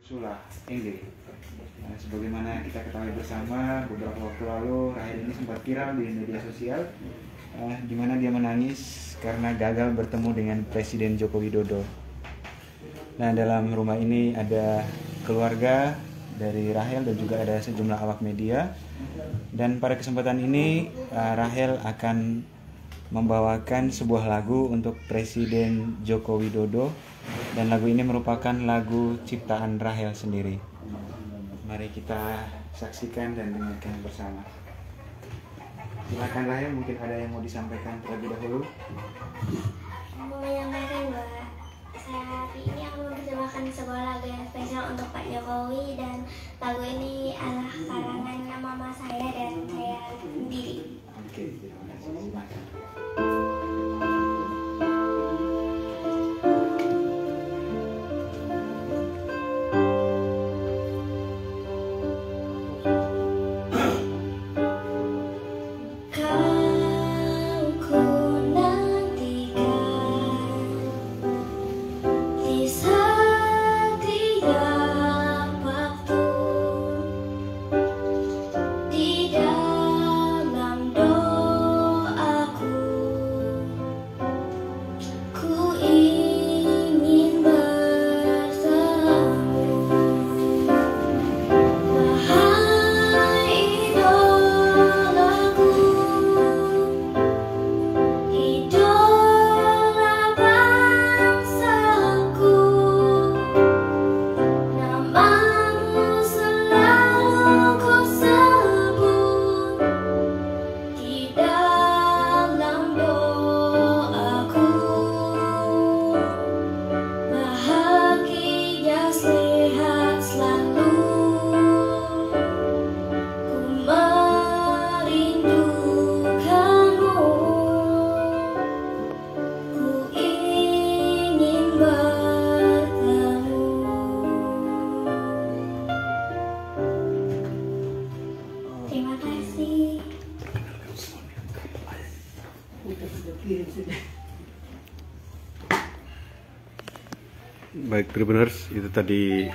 Sula Ende. Nah, sebagaimana kita ketahui bersama, beberapa waktu lalu Rahel ini sempat viral di media sosial, di mana dia menangis karena gagal bertemu dengan Presiden Joko Widodo. Nah, dalam rumah ini ada keluarga dari Rahel dan juga ada sejumlah awak media. Dan pada kesempatan ini Rahel akan membawakan sebuah lagu untuk Presiden Joko Widodo, dan lagu ini merupakan lagu ciptaan Rahel sendiri. Mari kita saksikan dan dengarkan bersama. Silakan Rahel, mungkin ada yang mau disampaikan terlebih dahulu. Mau menyampaikan bahwa saya hari ini akan mempersembahkan sebuah lagu yang spesial untuk Pak Jokowi, dan lagu ini adalah karangan mama saya dan saya sendiri. Oke, terima kasih. Silakan. Baik, Tribuners, itu tadi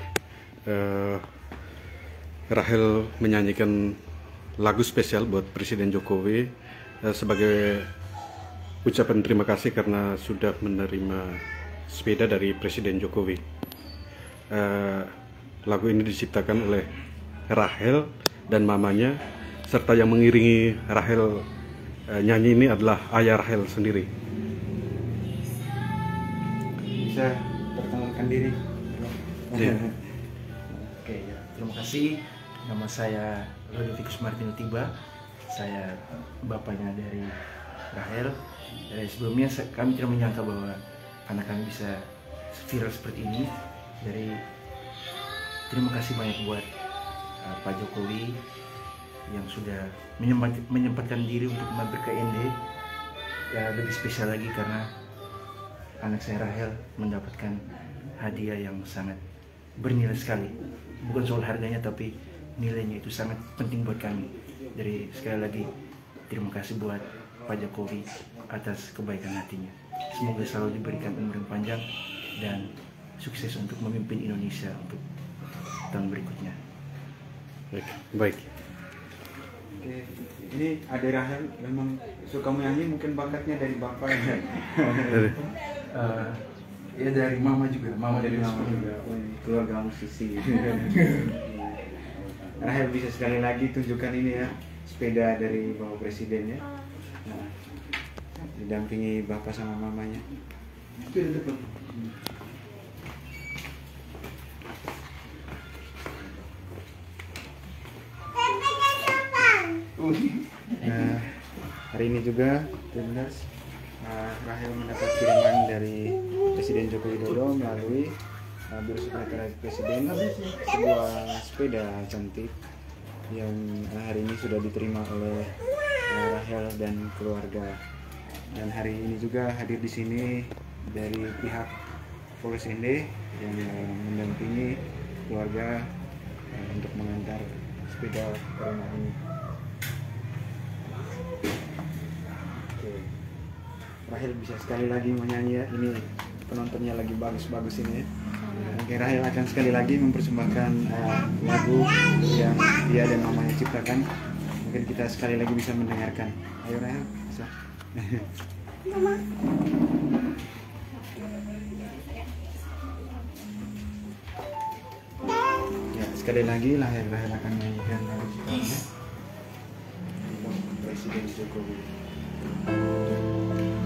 Rahel menyanyikan lagu spesial buat Presiden Jokowi sebagai ucapan terima kasih karena sudah menerima sepeda dari Presiden Jokowi. Lagu ini diciptakan oleh Rahel dan mamanya, serta yang mengiringi Rahel nyanyi ini adalah ayah Rahel sendiri. Bisa perkenalkan diri? Ya. Oke, ya. Terima kasih. Nama saya Ludovicus Martino Tiba. Saya bapaknya dari Rahel. Dari sebelumnya kami tidak menyangka bahwa anak kami bisa viral seperti ini. Dari terima kasih banyak buat Pak Jokowi yang sudah menyempatkan diri untuk mampir ke ND. Ya, lebih spesial lagi karena anak saya Rahel mendapatkan hadiah yang sangat bernilai sekali. Bukan soal harganya, tapi nilainya itu sangat penting buat kami. Jadi sekali lagi terima kasih buat Pak Jokowi atas kebaikan hatinya. Semoga selalu diberikan umur yang panjang dan sukses untuk memimpin Indonesia untuk tahun berikutnya. Baik. Oke, ini adik Rahel memang suka menyanyi, mungkin bakatnya dari bapak ya? Ya dari mama juga, Dari mama juga, keluarga musisi. Rahel bisa sekali lagi tunjukkan ini ya, sepeda dari Bapak Presiden ya. Nah, didampingi bapak sama mamanya. Nah, hari ini juga Tribuners, Rahel mendapat kiriman dari Presiden Joko Widodo melalui Biro Sekretariat Presiden, sebuah sepeda cantik yang hari ini sudah diterima oleh Rahel dan keluarga. Dan hari ini juga hadir di sini dari pihak Polres Ende yang mendampingi keluarga untuk mengantar sepeda ke rumah ini. Oke. Rahel bisa sekali lagi menyanyi ya. Ini penontonnya lagi bagus-bagus ini ya. Oke, Rahel akan sekali lagi mempersembahkan lagu yang dia dan mamanya ciptakan. Mungkin kita sekali lagi bisa mendengarkan. Ayo Rahel, bisa. Ya, sekali lagi Rahel akan menyanyikan lagu ciptaannya untuk Presiden Jokowi.